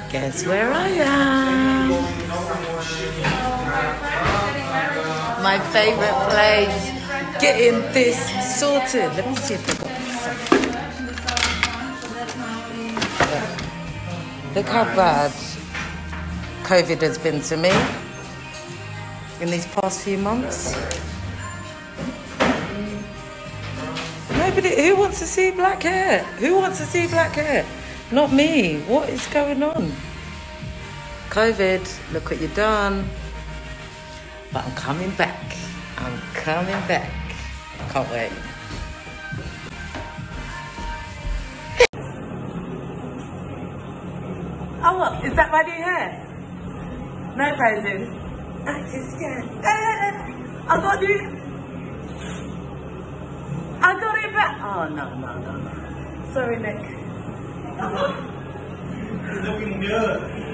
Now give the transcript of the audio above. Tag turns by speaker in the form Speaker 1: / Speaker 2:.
Speaker 1: Guess where I am? My favourite place. Getting this sorted. Let me see if they've got this. Look how bad COVID has been to me in these past few months. Nobody, who wants to see black hair? Who wants to see black hair? Not me. What is going on? COVID, look what you've done. But I'm coming back. I'm coming back. Can't wait. Oh, what? Is that my new hair? No posing. I'm just scared. I got you. I got it back. Oh, no. Sorry, Nick.
Speaker 2: It's looking good.